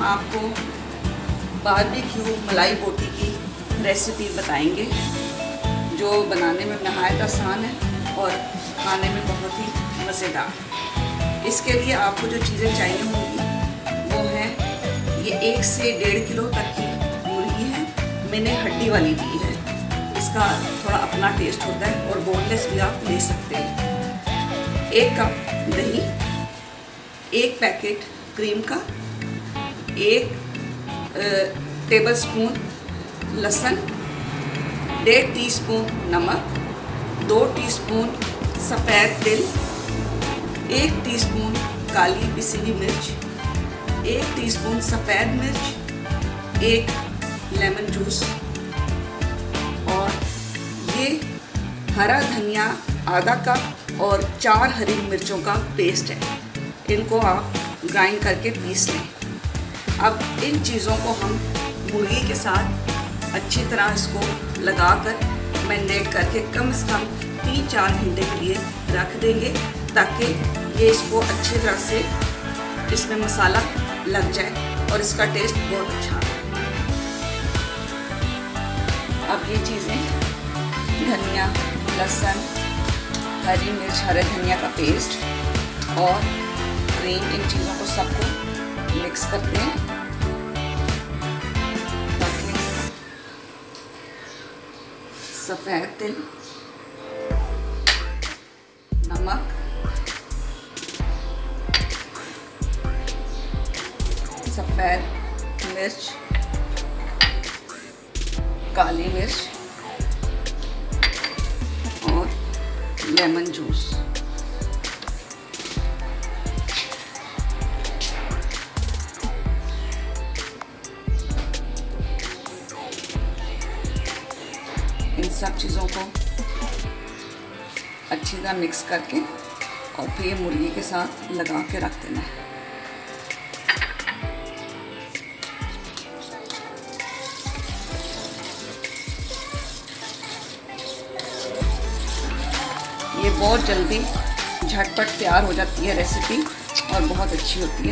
आपको बारबेक्यू मलाई बोटी की रेसिपी बताएंगे, जो बनाने में नहायत आसान है और खाने में बहुत ही मज़ेदार। इसके लिए आपको जो चीज़ें चाहिए होंगी वो हैं, ये 1 से 1.5 किलो तक की मुर्गी है। मैंने हड्डी वाली ली है, इसका थोड़ा अपना टेस्ट होता है और बोनलेस भी आप ले सकते हैं। 1 कप दही, 1 पैकेट क्रीम का, 1 टेबलस्पून लहसुन, 1.5 टीस्पून नमक, 2 टीस्पून सफ़ेद तिल, 1 टीस्पून काली पिसी हुई मिर्च, 1 टीस्पून सफ़ेद मिर्च, 1 लेमन जूस, और ये हरा धनिया आधा कप और 4 हरी मिर्चों का पेस्ट है। इनको आप ग्राइंड करके पीस लें। अब इन चीज़ों को हम मुर्गी के साथ अच्छी तरह इसको लगाकर मैरिनेट करके कम से कम 3-4 घंटे के लिए रख देंगे, ताकि ये इसको अच्छी तरह से इसमें मसाला लग जाए और इसका टेस्ट बहुत अच्छा है। अब ये चीज़ें धनिया, लहसुन, हरी मिर्च, हरे धनिया का पेस्ट और क्रीम, इन चीज़ों को सबको मिक्स करते हैं ताकि सफ़ेद तिल, नमक, सफ़ेद मिर्च, काली मिर्च और लेमन जूस इन सब चीज़ों को अच्छी तरह मिक्स करके और फिर मुर्गी के साथ लगा के रख देना है। ये बहुत जल्दी झटपट तैयार हो जाती है रेसिपी और बहुत अच्छी होती है।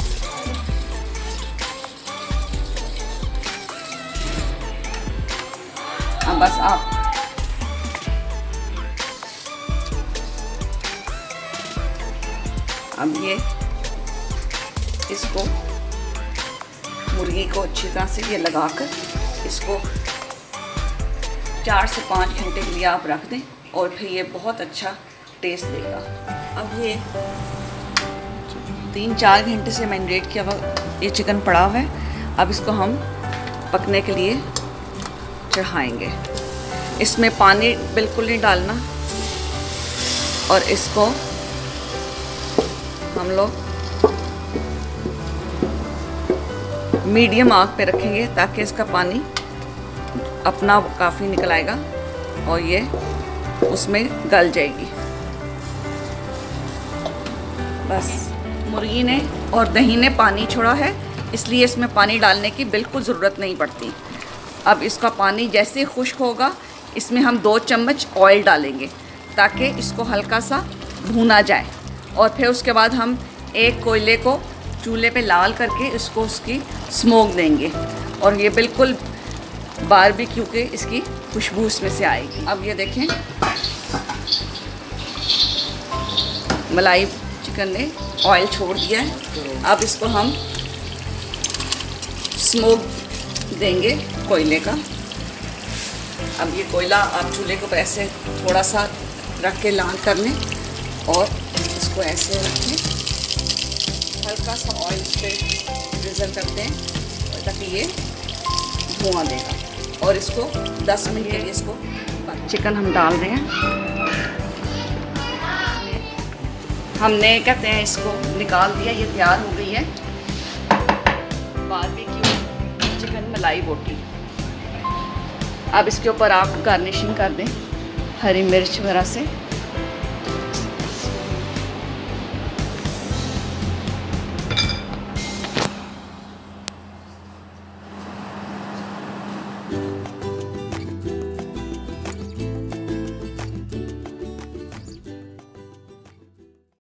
अब बस आप अब ये इसको मुर्गी को अच्छी तरह से ये लगाकर इसको 4 से 5 घंटे के लिए आप रख दें और फिर ये बहुत अच्छा टेस्ट देगा। अब ये 3-4 घंटे से मैरिनेट किया हुआ ये चिकन पड़ा हुआ है। अब इसको हम पकने के लिए चढ़ाएंगे। इसमें पानी बिल्कुल नहीं डालना और इसको हम लोग मीडियम आग पे रखेंगे ताकि इसका पानी अपना काफ़ी निकल आएगा और ये उसमें गल जाएगी। बस मुर्गी ने और दही ने पानी छोड़ा है, इसलिए इसमें पानी डालने की बिल्कुल ज़रूरत नहीं पड़ती। अब इसका पानी जैसे खुश्क होगा, इसमें हम 2 चम्मच ऑयल डालेंगे ताकि इसको हल्का सा भूना जाए, और फिर उसके बाद हम एक कोयले को चूल्हे पे लाल करके इसको उसकी स्मोक देंगे और ये बिल्कुल बारबेक्यू के इसकी खुशबू इसमें से आएगी। अब ये देखें, मलाई चिकन ने ऑयल छोड़ दिया है। अब इसको हम स्मोक देंगे कोयले का। अब ये कोयला आप चूल्हे को ऐसे थोड़ा सा रख के लाल कर लें और इसको ऐसे रखें, हल्का सा ऑयल पे ड्रिजल करते हैं ताकि ये धुआं देगा, और इसको 10 मिनट के लिए इसको चिकन हम डाल रहे हैं। हमने कहते हैं इसको निकाल दिया, ये तैयार हो गई है बारबेक्यू चिकन मलाई बोटी। अब इसके ऊपर आप गार्निशिंग कर दें हरी मिर्च वगैरह से।